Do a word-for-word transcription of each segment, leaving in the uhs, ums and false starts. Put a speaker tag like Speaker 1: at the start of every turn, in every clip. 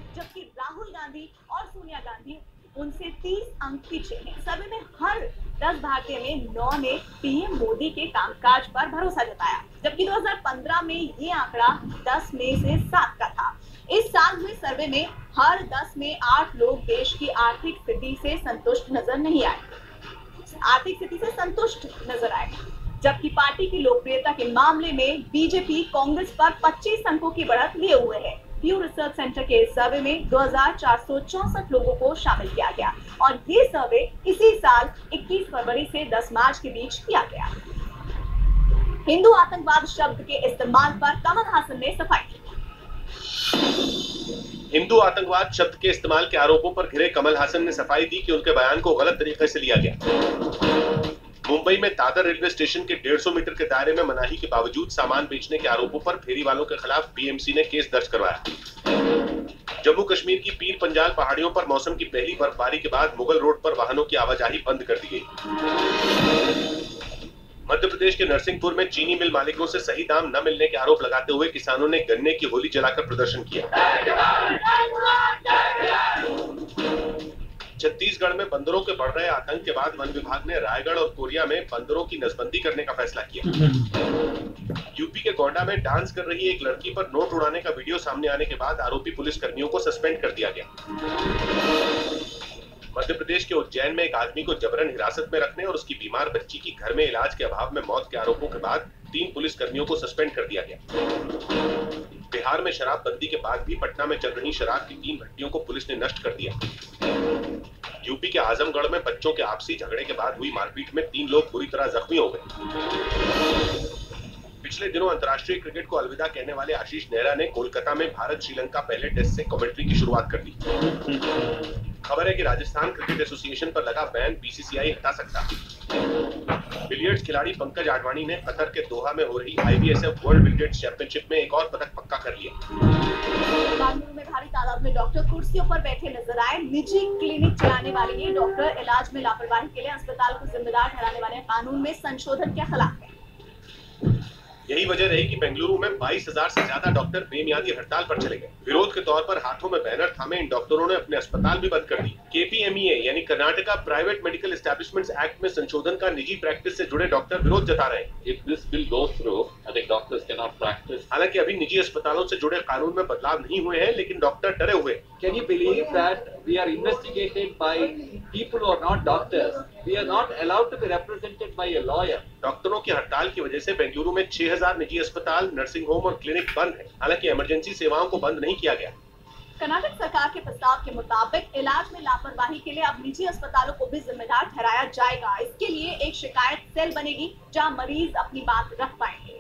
Speaker 1: जबकि राहुल गांधी और सोनिया गांधी उनसे तीस अंक पीछे हैं। सर्वे में हर दस भारतीय में नौ ने पीएम मोदी के कामकाज पर भरोसा जताया, जबकि दो हज़ार पंद्रह में ये आंकड़ा दस में से सात का था। इस साल हुए सर्वे में हर दस में आठ लोग देश की आर्थिक स्थिति से संतुष्ट नजर नहीं आए आर्थिक स्थिति से संतुष्ट नजर आए जबकि पार्टी की लोकप्रियता के मामले में बीजेपी कांग्रेस पर पच्चीस अंकों की बढ़त लिए हुए है। प्यू रिसर्च सेंटर के सर्वे में दो हज़ार चार सौ चौसठ लोगों को शामिल किया गया और ये सर्वे इसी साल इक्कीस फरवरी से दस मार्च के बीच किया गया। हिंदू आतंकवाद शब्द के इस्तेमाल पर कमल हासन ने सफाई दी।
Speaker 2: हिंदू आतंकवाद शब्द के इस्तेमाल के आरोपों पर घिरे कमल हासन ने सफाई दी कि उनके बयान को गलत तरीके से लिया गया। मुंबई में दादर रेलवे स्टेशन के डेढ़ सौ मीटर के दायरे में मनाही के बावजूद सामान बेचने के आरोपों पर फेरी वालों के खिलाफ बीएमसी ने केस दर्ज करवाया। जम्मू कश्मीर की पीर पंजाल पहाड़ियों पर मौसम की पहली बर्फबारी के बाद मुगल रोड पर वाहनों की आवाजाही बंद कर दी गई। मध्य प्रदेश के नरसिंहपुर में चीनी मिल मालिकों से सही दाम न मिलने के आरोप लगाते हुए किसानों ने गन्ने की होली जलाकर प्रदर्शन किया। छत्तीसगढ़ में बंदरों के बढ़ रहे आतंक के बाद वन विभाग ने रायगढ़ और कोरिया में बंदरों की नसबंदी करने का फैसला किया। यूपी के गोंडा में डांस कर रही एक लड़की पर नोट उड़ाने का वीडियो सामने आने के बाद आरोपी पुलिस कर्मियों को सस्पेंड कर दिया गया। मध्य प्रदेश के उज्जैन में एक आदमी को जबरन हिरासत में रखने और उसकी बीमार बच्ची की घर में इलाज के अभाव में मौत के आरोपों के बाद तीन पुलिस कर्मियों को सस्पेंड कर दिया गया। बिहार में शराबबंदी के बाद भी पटना में चल रही शराब की तीन भट्टियों को पुलिस ने नष्ट कर दिया। यूपी के आजमगढ़ में बच्चों के आपसी झगड़े के बाद हुई मारपीट में तीन लोग बुरी तरह जख्मी हो गए। पिछले दिनों अंतर्राष्ट्रीय क्रिकेट को अलविदा कहने वाले आशीष नेहरा ने कोलकाता में भारत श्रीलंका पहले टेस्ट से कमेंट्री की शुरुआत कर दी। खबर है कि राजस्थान क्रिकेट एसोसिएशन पर लगा बैन बीसीसीआई हटा सकता है। बिलियर्ड्स खिलाड़ी पंकज आडवाणी ने कतर के दोहा में हो रही आईबीएसएफ वर्ल्ड बिलियर्ड्स चैंपियनशिप में एक और पदक पक्का कर लिया।
Speaker 1: बेंगलुरु में भारी तादाद में डॉक्टर कुर्सियों पर बैठे नजर आए। निजी क्लिनिक चलाने वाले ये डॉक्टर इलाज में लापरवाही के लिए अस्पताल को जिम्मेदार ठहराने वाले कानून में संशोधन के खिलाफ है।
Speaker 2: यही वजह रही कि बेंगलुरु में बाईस हजार से ज्यादा डॉक्टर बेमियादी हड़ताल पर चले गए। विरोध के तौर पर हाथों में बैनर थामे इन डॉक्टरों ने अपने अस्पताल भी बंद कर दिए। केपीएमईए यानी Karnataka private medical establishments act में संशोधन का निजी प्रैक्टिस से जुड़े डॉक्टर विरोध जता रहे हैं।
Speaker 3: If this bill goes through, I think doctors cannot practice.
Speaker 2: हालांकि अभी निजी अस्पतालों से जुड़े कानून में बदलाव नहीं हुए हैं, लेकिन डॉक्टर डरे हुए।
Speaker 4: Can you believe that we are investigated by people who are not doctors? We are not allowed to be represented by a lawyer.
Speaker 2: डॉक्टरों की हड़ताल की वजह से बेंगलुरु में छह हजार निजी अस्पताल, नर्सिंग होम और क्लिनिक बंद है। हालांकि इमरजेंसी सेवाओं को बंद नहीं किया गया।
Speaker 1: कर्नाटक सरकार के प्रस्ताव के मुताबिक इलाज में लापरवाही के लिए अब निजी अस्पतालों को भी जिम्मेदार ठहराया जाएगा। इसके लिए एक शिकायत सेल बनेगी जहां मरीज अपनी बात रख पाएंगे।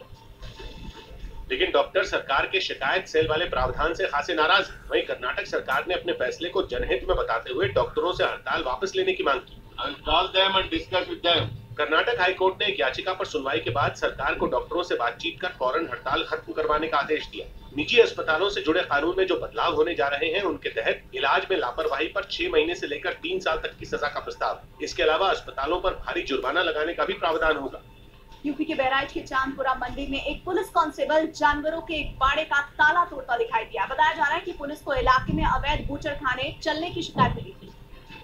Speaker 2: लेकिन डॉक्टर सरकार के शिकायत सेल वाले प्रावधान से खासे नाराज हैं। वहीं कर्नाटक सरकार ने अपने फैसले को जनहित में बताते हुए डॉक्टरों से हड़ताल वापस लेने की मांग की।
Speaker 3: Call them and discuss with them.
Speaker 2: Karnataka high court ने एक याचिका पर सुनवाई के बाद सरकार को डॉक्टरों से बातचीत कर फौरन हड़ताल खत्म करवाने का आदेश दिया। निजी अस्पतालों से जुड़े कानून में जो बदलाव होने जा रहे हैं, उनके तहत इलाज में लापरवाही पर छह महीने से लेकर तीन साल तक की सजा का प्रस्ताव है। इसके अलावा अस्पतालों पर भारी जुर्माना लगाने का भी प्रावधान होगा।
Speaker 1: यूपी के बहराइच के चांदपुरा मंडी में एक पुलिस कांस्टेबल जानवरों के एक बाड़े का ताला तोड़ता दिखाई दिया। बताया जा रहा है कि पुलिस को इलाके में अवैध बूचड़ खाने चलने की शिकायत मिली थी,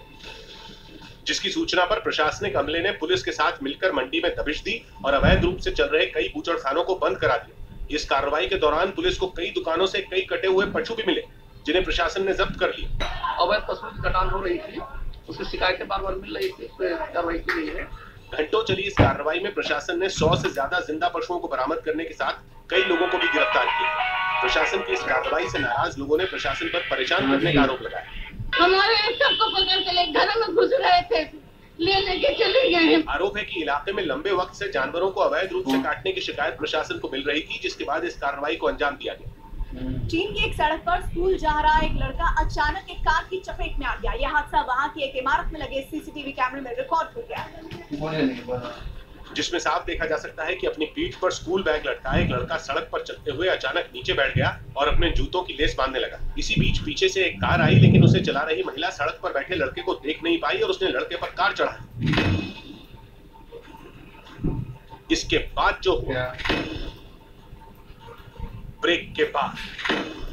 Speaker 2: जिसकी सूचना पर प्रशासनिक अमले ने पुलिस के साथ मिलकर मंडी में दबिश दी और अवैध रूप से चल रहे कई बूचड़खानों को बंद करा दिया। इस कार्रवाई के दौरान पुलिस को कई दुकानों से कई कटे हुए पशु भी मिले, जिन्हें प्रशासन ने जब्त कर लिया।
Speaker 5: अवैध पशुओं की कटान हो रही थी, उसकी शिकायतें बार बार मिल रही थी, कार्रवाई की गई है।
Speaker 2: घंटों चली इस कार्रवाई में प्रशासन ने सौ से ज्यादा जिंदा पशुओं को बरामद करने के साथ कई लोगों को भी गिरफ्तार किया। प्रशासन की इस कार्रवाई से नाराज लोगों ने प्रशासन पर परेशान करने का आरोप लगाया।
Speaker 6: हमारे सबको पकड़ के ले घर में घुस रहे थे, ले लेके चले गए हैं।
Speaker 2: आरोप है कि इलाके में लंबे वक्त से जानवरों को अवैध रूप से काटने की शिकायत प्रशासन को मिल रही थी, जिसके बाद इस कार्रवाई को अंजाम दिया गया।
Speaker 1: चीन की एक सड़क पर स्कूल जा रहा एक लड़का अचानक एक कार की चपेट में आ गया। यह हादसा वहां की एक इमारत में लगे सीसीटीवी कैमरे में रिकॉर्ड हो गया,
Speaker 2: जिसमें साफ देखा जा सकता है कि अपनी पीठ पर स्कूल बैग लटकाए एक लड़का सड़क पर चलते हुए अचानक नीचे बैठ गया और अपने जूतों की लेस बांधने लगा। इसी बीच पीछे से एक कार आई, लेकिन उसे चला रही महिला सड़क पर बैठे लड़के को देख नहीं पाई और उसने लड़के पर कार चढ़ाई। इसके बाद जो हुआ, ब्रेक के बाद